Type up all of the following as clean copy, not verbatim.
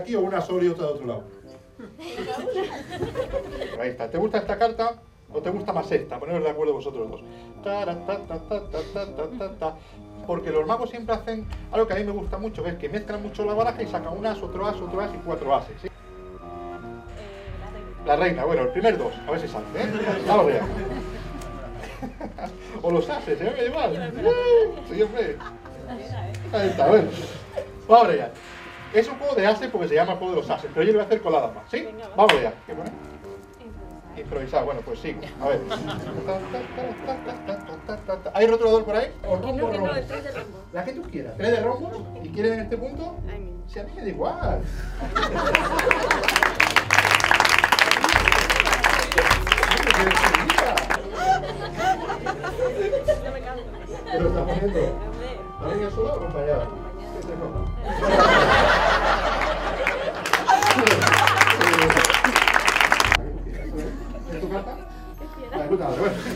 Aquí o una sobre y otra de otro lado. Ahí está. ¿Te gusta esta carta o te gusta más esta? Poneros de acuerdo vosotros dos. Porque los magos siempre hacen algo que a mí me gusta mucho, que es que mezclan mucho la baraja y sacan un as y 4 ases. ¿Sí? La reina, bueno, el primer 2, a ver si sale, ¿eh? Vamos allá. O los ases, ¿eh? Me da igual. Siempre. Ahí está, bueno. Vamos allá. Es un juego de ases porque se llama el juego de los ases, pero yo lo voy a hacer con la dama, ¿sí? Vamos allá. ¿Qué pone? Improvisar, bueno, pues sigo. A ver. ¿Hay rotulador por ahí? ¿O rombo, rombo? La que tú quieras. ¿3 de rombos? ¿Y quieres en este punto? Si a mí me da igual. ¿Pero estás poniendo la niña sola o acompañada? ¿Qué se coja? ¿Es tu carta? Vale, puta madre, bueno.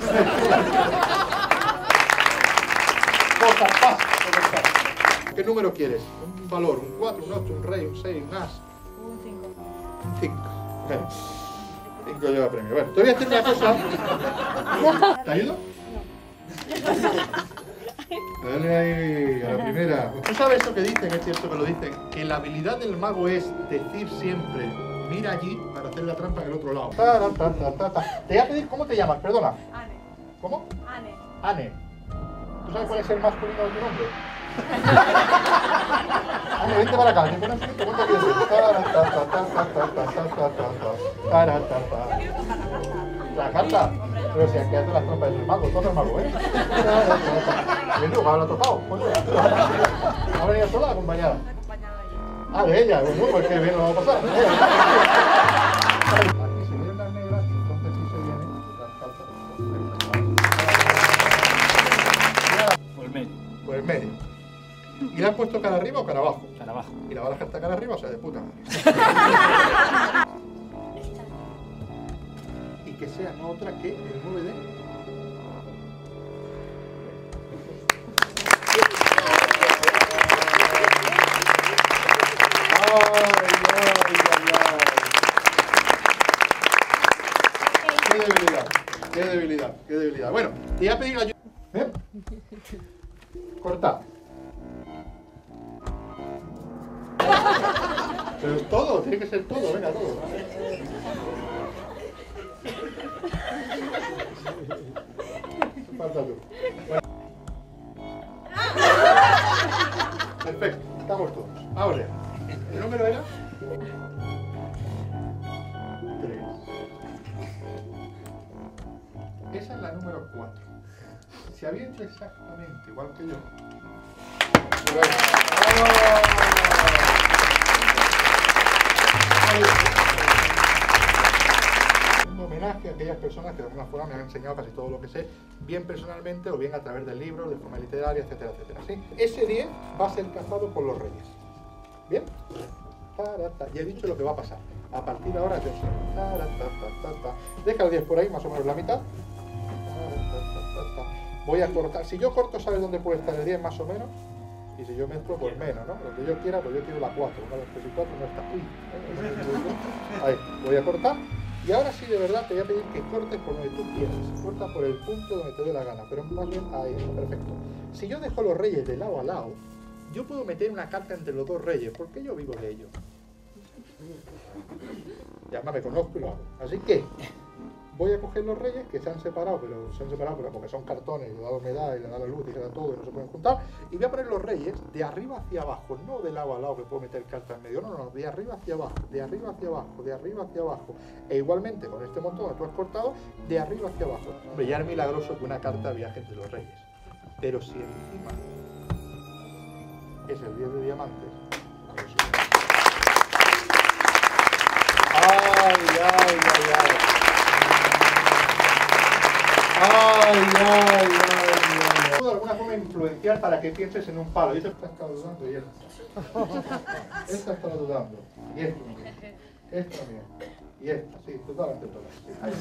¿Qué número quieres? Un valor, un 4, un 8, un rey, un 6, un as. Un 5. Un 5. Bueno, 5 lleva premio. Bueno, te voy a decir una cosa. ¿Te ayudo? No. Dale ahí a la primera. ¿Tú sabes eso que dicen? Es cierto que lo dicen. Que la habilidad del mago es decir siempre: mira allí para hacer la trampa en el otro lado. Te voy a pedir, ¿cómo te llamas? Perdona. Ane. ¿Cómo? Ane. Ane. ¿Tú sabes cuál es el masculino de tu nombre? Ane, vente para acá. ¿Te pones frente? ¿Cuánto quieres ser? ¿La carta? Pero si aquí hace las trampas del mago, todo el mago, ¿eh? ¿Y tú? ¿Lo ha tocado? ¿Ha venido sola o acompañada? Acompañada ella. Ah, de ella. Bueno, pues que bien lo va a pasar. Aquí se vienen las negras, entonces sí se vienen las cartas. Por el medio. Por el medio. ¿Y le han puesto cara arriba o cara abajo? Cara abajo. ¿Y la baraja está cara arriba o sea de puta madre? Y que sea no otra que el 9 de... Qué debilidad, qué debilidad. Bueno, te voy a pedir ayuda. ¿Eh? Corta. Pero es todo, tiene que ser todo, venga, todo. Falta tú. Bueno. Perfecto, estamos todos. Ahora, ¿el número era? 3. Esa es la número 4. Si había hecho exactamente igual que yo. Un homenaje a aquellas personas que de alguna forma me han enseñado casi todo lo que sé, bien personalmente o bien a través del libro, de forma literaria, etcétera, etcétera. ¿Sí? Ese 10 va a ser cazado por los reyes. ¿Bien? Ya he dicho lo que va a pasar. A partir de ahora yo sé. Deja el 10 por ahí, más o menos la mitad. Voy a cortar. Si yo corto, ¿sabes dónde puede estar el 10 más o menos? Y si yo mezclo, pues menos, ¿no? Lo que yo quiera, pues yo quiero la 4. 1, 2, 3 y 4 no está. Uy, ahí, voy a cortar. Y ahora sí, de verdad, te voy a pedir que cortes por donde tú quieras. Corta por el punto donde te dé la gana. Pero más bien, ahí está, perfecto. Si yo dejo los reyes de lado a lado, yo puedo meter una carta entre los dos reyes, porque yo vivo de ello. Ya me conozco y lo hago. Así que voy a coger los reyes que se han separado, pero porque son cartones, le da la humedad y le da la luz y se da todo y no se pueden juntar. Y voy a poner los reyes de arriba hacia abajo, no de lado a lado que puedo meter cartas en medio, no, de arriba hacia abajo, de arriba hacia abajo, de arriba hacia abajo. E igualmente con este montón que tú has cortado, de arriba hacia abajo. Hombre, ya es milagroso que una carta viaje entre los reyes. Pero si encima es el 10 de diamantes, pues... ¡Ay, ay, ay, ay! ¡Ay, ay, ay, ay! Puedo de alguna forma influenciar para que pienses en un palo. Y esta está dudando y esta. Esta está dudando. Y esta también. Esta también. Y esta, sí, totalmente todas. Sí. Ay.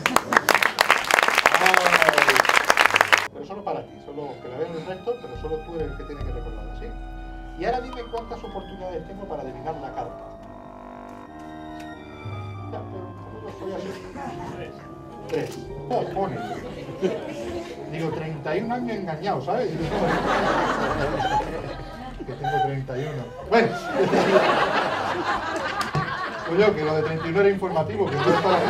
Pero solo para ti, solo que la vean el resto, pero solo tú eres el que tiene que recordarla, ¿sí? Y ahora dime cuántas oportunidades tengo para adivinar la carta. Ya, pero ¿cómo lo soy así? 3. Cojones. Digo, 31 años engañado, ¿sabes? Que tengo 31. Bueno. Pues yo, que lo de 31 era informativo, que no es para...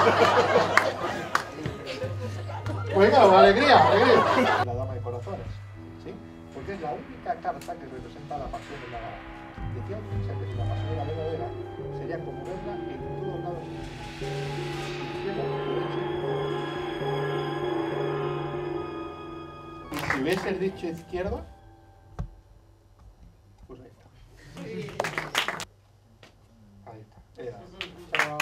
Pues venga, alegría, alegría. La dama de corazones, ¿sí? Porque es la única carta que representa la pasión de la gala. Decía que si la pasión era verdadera, sería como verla en todos lados. Izquierda, derecha. Y si hubiese dicho izquierda, pues ahí está. Ahí está. Chao.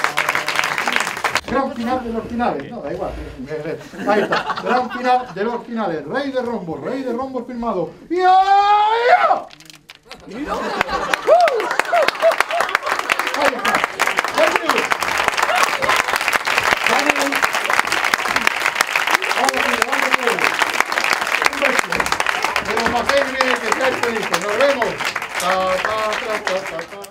Gran final de los finales, no, da igual. Ahí está, gran final de los finales. Rey de Rombo firmado. ¡Ya! Ahí está. Un beso. De los más que estáis felices. Nos vemos. Ta, ta, ta, ta, ta, ta.